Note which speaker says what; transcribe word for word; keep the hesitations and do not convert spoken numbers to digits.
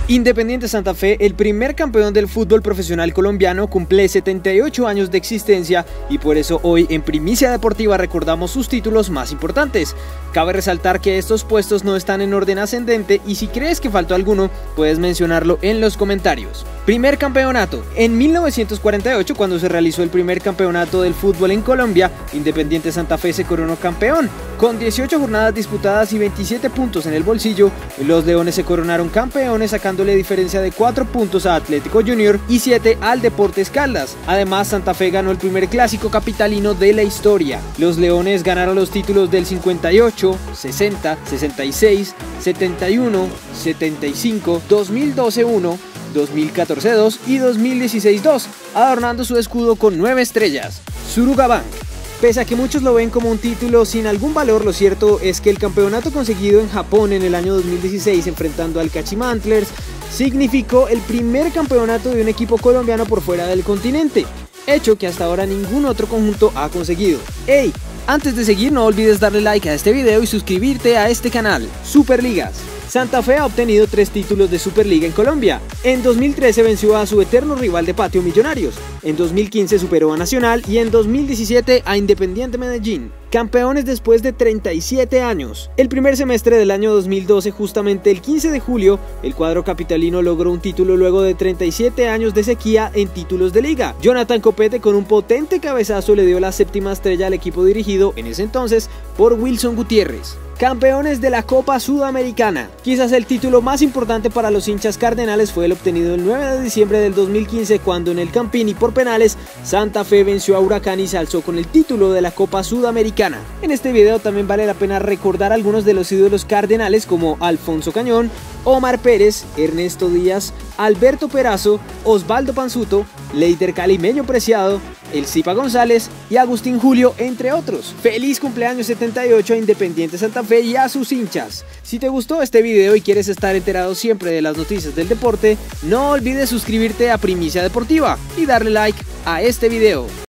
Speaker 1: Independiente Santa Fe, el primer campeón del fútbol profesional colombiano, cumple setenta y ocho años de existencia y por eso hoy en Primicia Deportiva recordamos sus títulos más importantes. Cabe resaltar que estos puestos no están en orden ascendente y si crees que faltó alguno, puedes mencionarlo en los comentarios. Primer campeonato. En mil novecientos cuarenta y ocho, cuando se realizó el primer campeonato del fútbol en Colombia, Independiente Santa Fe se coronó campeón. Con dieciocho jornadas disputadas y veintisiete puntos en el bolsillo, los Leones se coronaron campeones sacándole diferencia de cuatro puntos a Atlético Junior y siete al Deportes Caldas. Además, Santa Fe ganó el primer clásico capitalino de la historia. Los Leones ganaron los títulos del cincuenta y ocho, sesenta, sesenta y seis, setenta y uno, setenta y cinco, dos mil doce uno, dos mil catorce dos y dos mil dieciséis dos, adornando su escudo con nueve estrellas. Suruga Bank. Pese a que muchos lo ven como un título sin algún valor, lo cierto es que el campeonato conseguido en Japón en el año dos mil dieciséis enfrentando al Kashima Antlers significó el primer campeonato de un equipo colombiano por fuera del continente, hecho que hasta ahora ningún otro conjunto ha conseguido. ¡Ey! Antes de seguir, no olvides darle like a este video y suscribirte a este canal. Superligas. Santa Fe ha obtenido tres títulos de Superliga en Colombia. En dos mil trece venció a su eterno rival de patio Millonarios, en dos mil quince superó a Nacional y en dos mil diecisiete a Independiente Medellín. Campeones después de treinta y siete años. El primer semestre del año dos mil doce, justamente el quince de julio, el cuadro capitalino logró un título luego de treinta y siete años de sequía en títulos de liga. Jonathan Copete con un potente cabezazo le dio la séptima estrella al equipo dirigido en ese entonces por Wilson Gutiérrez. Campeones de la Copa Sudamericana. Quizás el título más importante para los hinchas cardenales fue el obtenido el nueve de diciembre del dos mil quince, cuando en el Campín y por penales Santa Fe venció a Huracán y se alzó con el título de la Copa Sudamericana. En este video también vale la pena recordar algunos de los ídolos cardenales como Alfonso Cañón, Omar Pérez, Ernesto Díaz, Alberto Perazo, Osvaldo Panzuto, Leider Calimeño Preciado, El Zipa González y Agustín Julio, entre otros. ¡Feliz cumpleaños setenta y ocho a Independiente Santa Fe y a sus hinchas! Si te gustó este video y quieres estar enterado siempre de las noticias del deporte, no olvides suscribirte a Primicia Deportiva y darle like a este video.